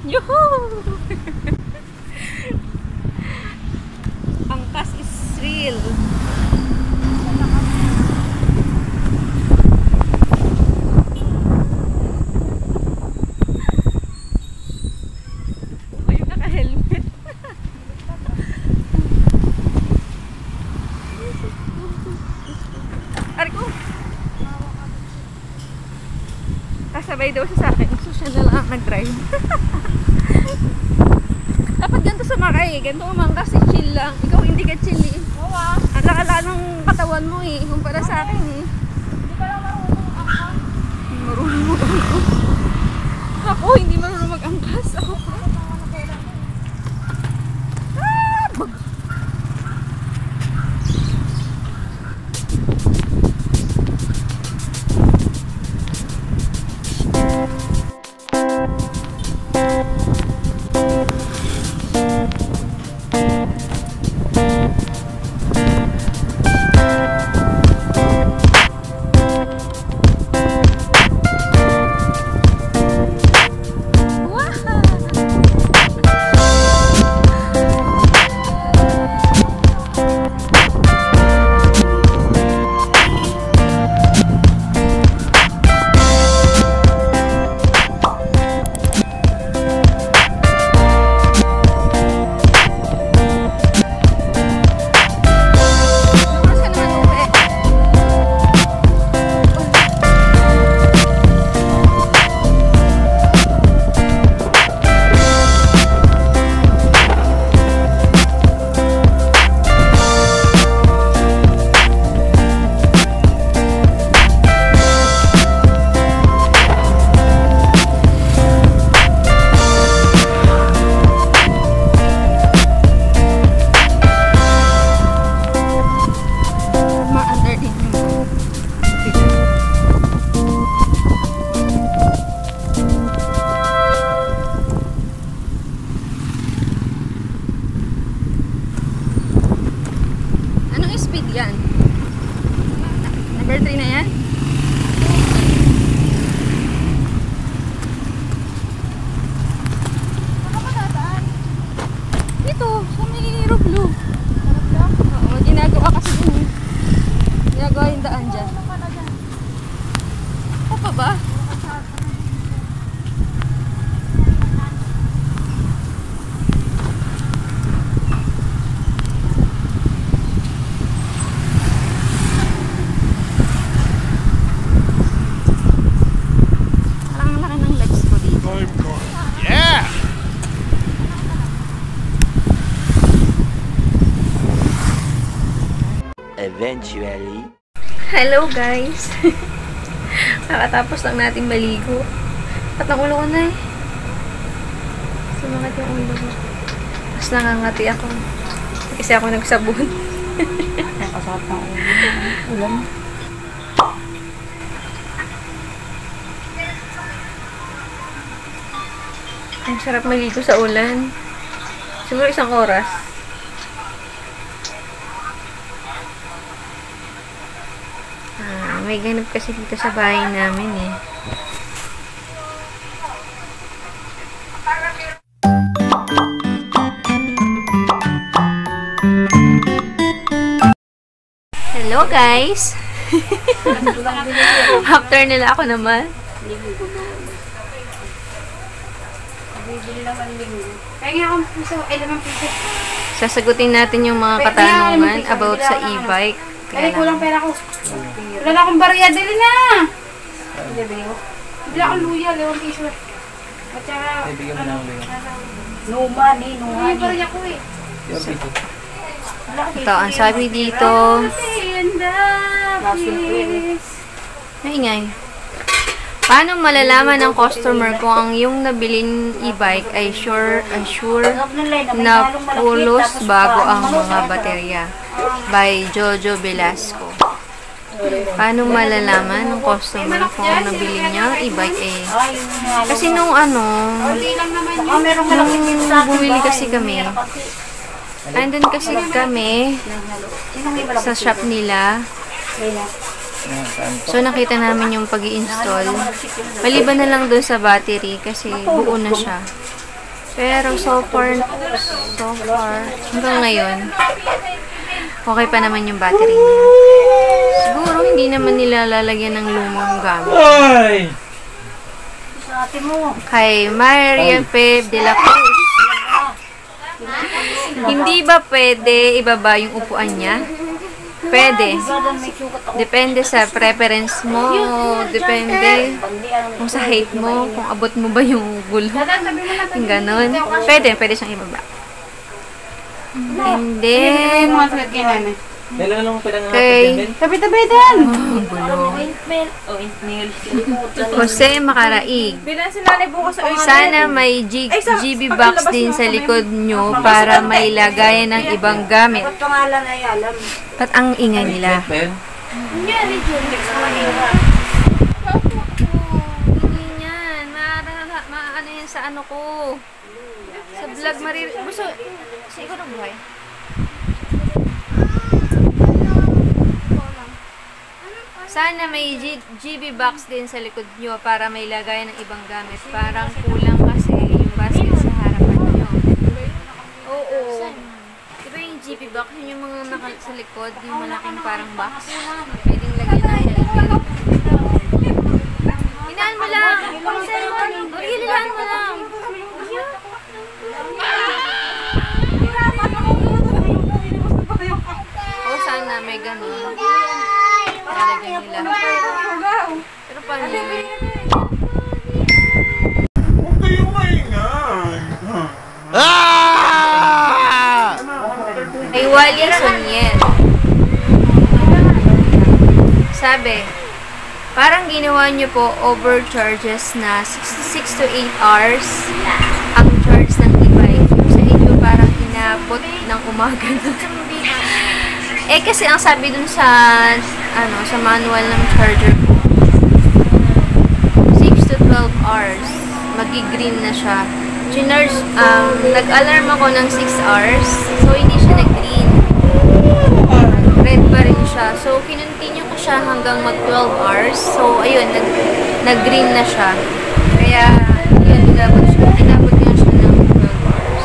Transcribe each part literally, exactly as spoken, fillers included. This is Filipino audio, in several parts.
Yuhuu! Angkas is real. Ayun, naka-helmet. Ariko! Kasabay daw siya sa akin. So siya na lang nag-drive. Dapat ganito sumakay eh. Ganito umangkas eh. Chill lang. Ikaw hindi ka chill eh. Oo ah. Ang laka ng katawan mo eh. Kumpara sa akin eh. Hindi ka lang marunong angkas. Marunong mag-angkas. Ako hindi marunong mag-angkas. Ako pa. Ah! Bag. Yan. Number three na yan? Saka pa dadaan? Dito, sa may Roblo. Oo, ginagawa kasi din. Ginagawa yung daan dyan. Ano ka na dyan? O pa ba? Eventually. Hello guys! Nakatapos lang natin maligo. At ang ulo ko na eh. Sumangat yung ulo ko. Tapos nangangati ako. Kasi ako nagsabon. Nakasakit ng ulo. Ulan. Ang sarap maligo sa ulan. Siguro isang oras. Ah, may ganap kasi dito sa bahay namin eh. Hello guys! After nila ako naman. Bibili naman linggo. Kaya nga akong piso, ay lamang piso. Sasagutin natin yung mga katanungan about sa e-bike. Kaya kulang pera ko. Wala na akong barya, dili na! Bili akong luya, limang piso. At saka, ano, no money, no money. Yung barya ko eh. Ito, ang sabi dito. Maingay. Paano malalaman ng customer kung ang yung nabiling e-bike ay sure, ay sure na pulos bago ang mga baterya? By Jojo Velasco. Paano malalaman ng customer kung ang nabili niya e-bike ay... Kasi nung ano, nung bumili kasi kami, andun kasi kami sa shop nila. So, nakita namin yung pag-i-install. Maliban na lang doon sa battery kasi buo na siya. Pero so far, so far, hanggang ngayon, okay pa naman yung battery niya. Siguro hindi naman nila lalagyan ng lumang gamit. Kay Maria Peb de la Cruz. Hindi ba pwede ibaba yung upuan niya? Pwede. Depende sa preference mo. Depende kung sa height mo. Kung abot mo ba yung gulo. Yung ganun. Pwede. Pwede siyang ibaba. And then, kay Tabi-tabi din! oh, gulo. Jose Macaraig. Sana may G GB box din sa likod nyo para may lagayan ng ibang gamit. Ba't ang ingay nila? Hindi yan. Maano yan sa ano ko. Sa vlog mariri... Gusto... Sa ikaw ng buhay? Sana may G GB box din sa likod nyo para may lagayan ng ibang gamit. Parang kulang kasi yung basket sa harapan nyo. Oo. Diba yung G B box, yun yung mga naka sa likod, yung malaking parang box. Pwedeng lagyan na yan. Hinaan mo lang! Hilaan mo lang! O sana may ganun. Lalagyan nila. Pero paano yun? Huwag kayong maingay. Ay, Wally Soniel. Sabi, parang ginawa nyo po overcharges na six to eight hours ang charge ng e-bike. Sa inyo parang inabot ng umaga na. Eh, kasi ang sabi dun sa, ano, sa manual ng charger ko, six to twelve hours, magi-green na siya. Chinarge, um, nag-alarm ako ng six hours, so hindi siya nag-green. Red pa rin siya. So, kinontinue ko siya hanggang mag-twelve hours. So, ayun, nag-green na siya. Kaya, yun, inabot siya. Inabot niya siya ng twelve hours.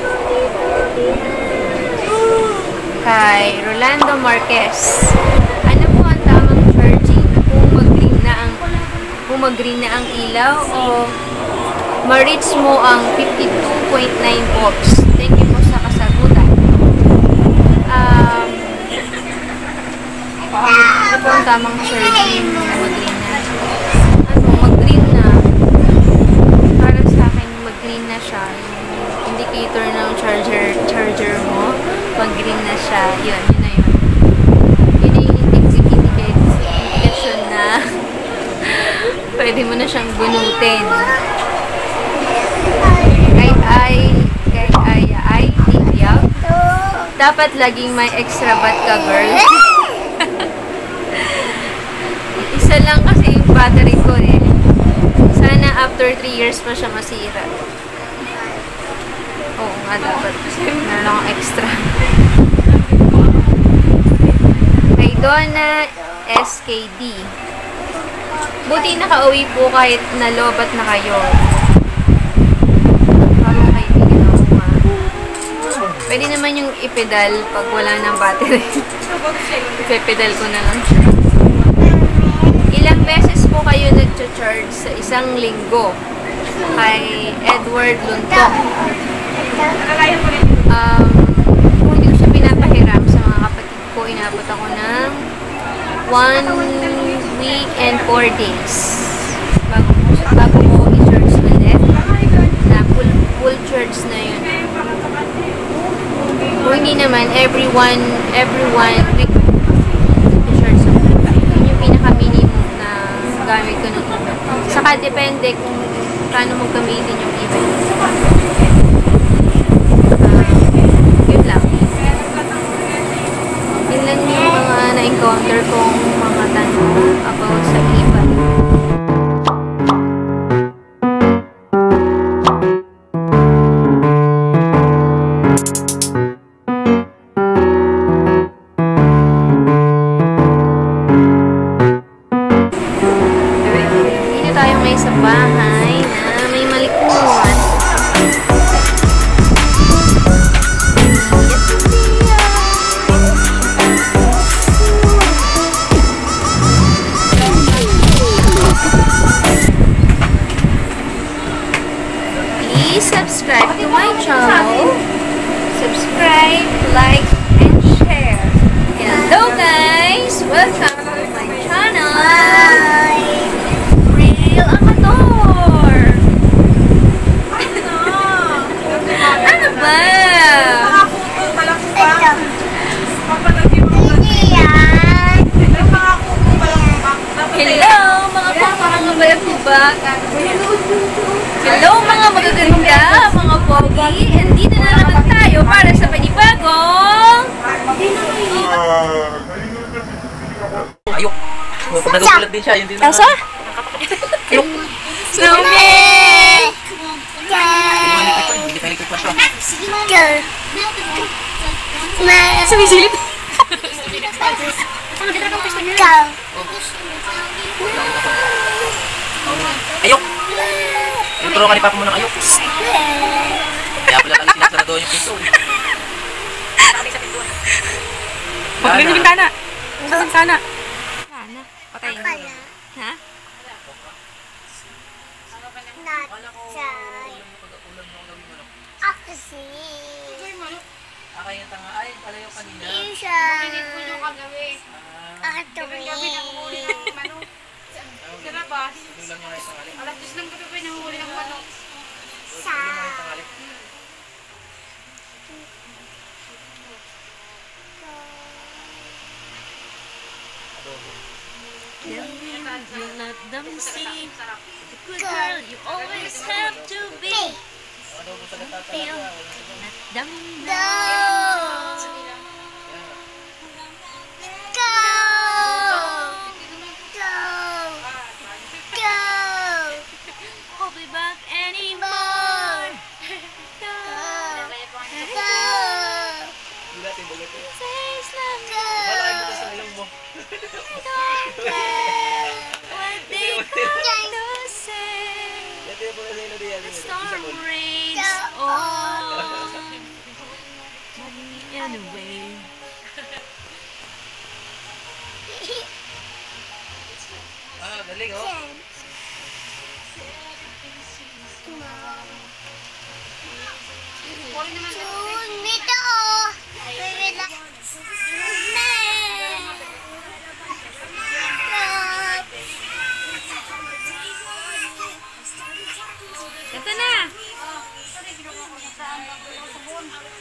Kay Rolando Marquez. Ano po ang tamang charging kung mag-green na ang kung mag-green na ang ilaw o ma-reach mo ang fifty-two point nine volts? Thank you po sa kasagutan. Um, ano po ang tamang charging kung mag-green na? Ano, mag-green na. Para sa akin, mag-green na siya. Yung indicator ng charger charger mo. Pag green na siya, yun, yun na yun. Yun yung indication na pwede mo na siyang bunutin. Kay ay, kay ay, ay, tiyaw. Dapat laging may extra bat ka, girl. Isa lang kasi yung battery ko eh. Sana after three years pa siya masira. Oo nga, dapat. Meron akong extra. Kay Donna S K D. Buti nakauwi po kahit nalobat na kayo. Parang kaibigan ako ma. Pwede naman yung ipedal pag wala ng battery. Ipepedal ko na lang siya. Ilang beses po kayo nag-charge sa isang linggo? Kay Edward Luntok. Um, kung hindi ko siya pinapahiram sa mga kapatid ko, inabot ako ng one week and four days bago, bago ko i-charge ulit na full, full charge na yun. Kung hindi naman, every one every one week i-charge ulit. Yun yung pinaka-minimum na gamit ko ng iba. Saka depende kung paano mo gamitin yung iba. Yun lang. Yun lang yung mga na-encounter kong mga tanong about sa iba. Dito tayo may sa bahay na may malikuan. please subscribe to my channel. Subscribe, like, and share. Hello guys! Welcome to my channel. Real Amator! Ano ba? Hello mga pangangabay-kubak. Hello mga magaganda, mga pogi. And dito na naman tayo para sa panibagong Ayok. Pag nagugulat din siya, yun din na. Elsa? Ayok. Snowman! Hindi kayo pa siya. Sumisilip. Ayok. Tuturo ka ni Papa mo ng ayok. Kaya pala lagi sinasarado yung pinto. Huwag na yung bintana. Sa bintana. Sana. Patayin mo. Ha? Akay yung tanga. Ay, pala yung kanina. Sa labas. Dulang niya kayo tangali. Alas dos ng gabi pa nahuhuli ng manok. Dulang niya kayo tangali. You let them see the good girl you always have to be. Adobo sa gatata. Feel, let them know. Won't be back anymore. Go. Bulatin, bulatin. Says love. Malaki mo sa ilong mo. Don't care what they come to say. Ito yung mga sa ilo diyan. The storm rains on. Anyway. Ah, galing oh. Huli naman sa Ito na.